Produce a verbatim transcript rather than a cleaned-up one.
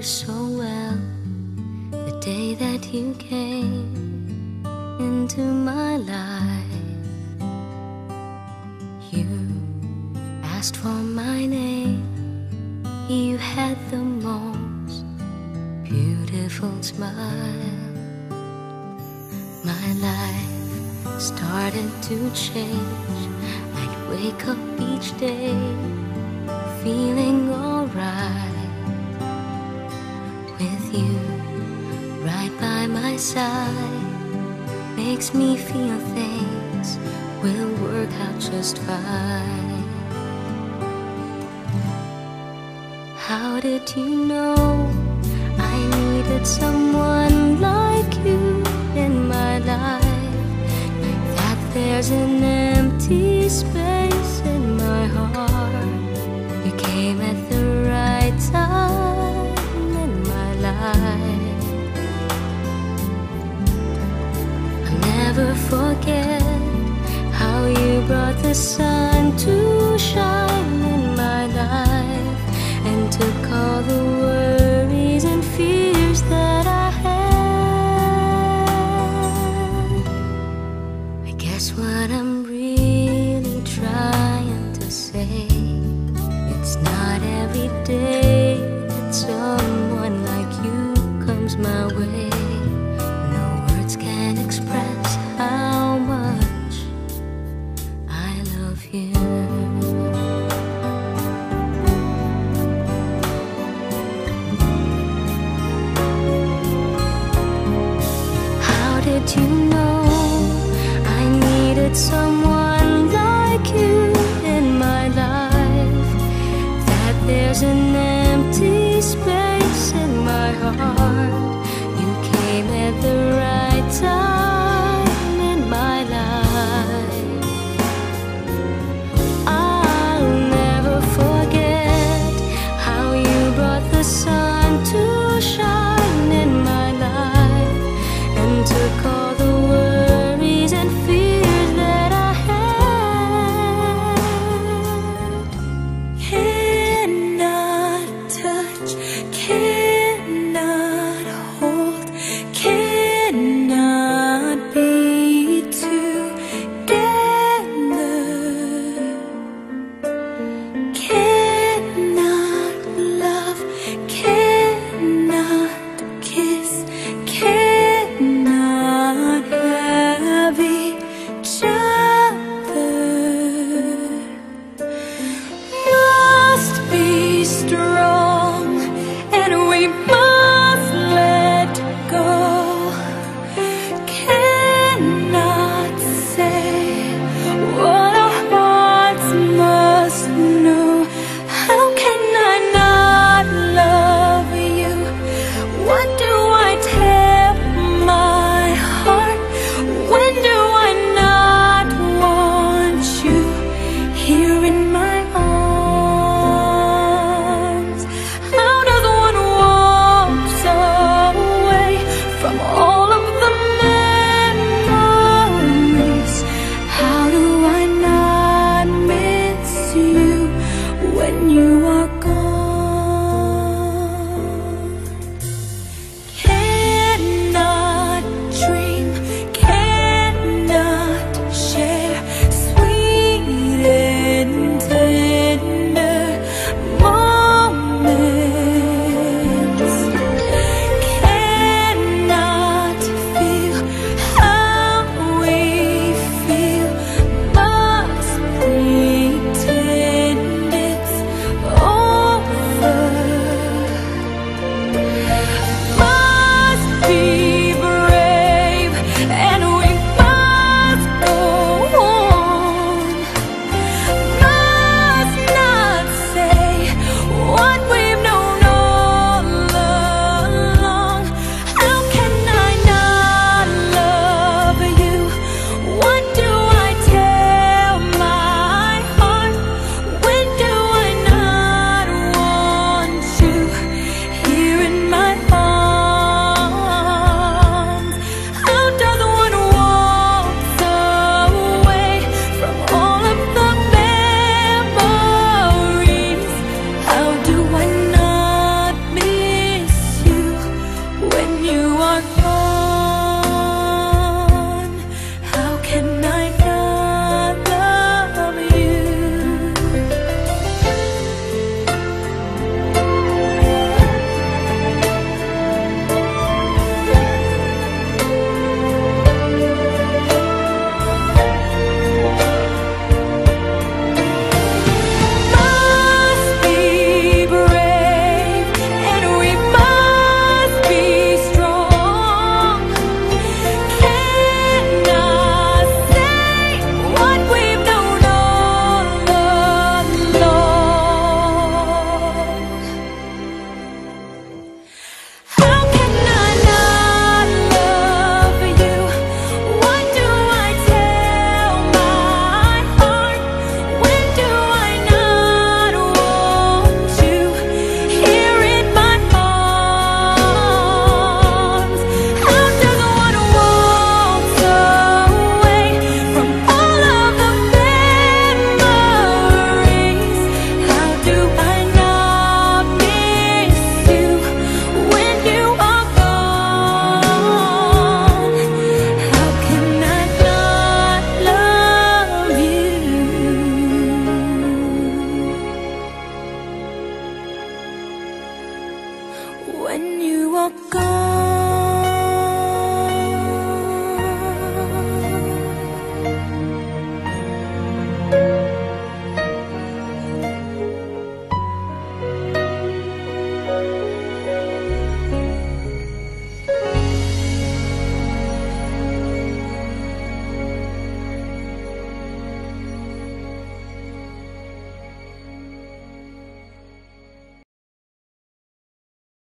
so well the day that you came into my life. You asked for my name. You had the most beautiful smile. My life started to change. I'd wake up each day feeling alright. With you right by my side makes me feel things will work out just fine. How did you know I needed someone like you in my life? That there's an empty space in my heart. You came at the right time in my life. I'll never forget how you brought the sun to shine in my life and took all the worries and fears that I had. I guess what I'm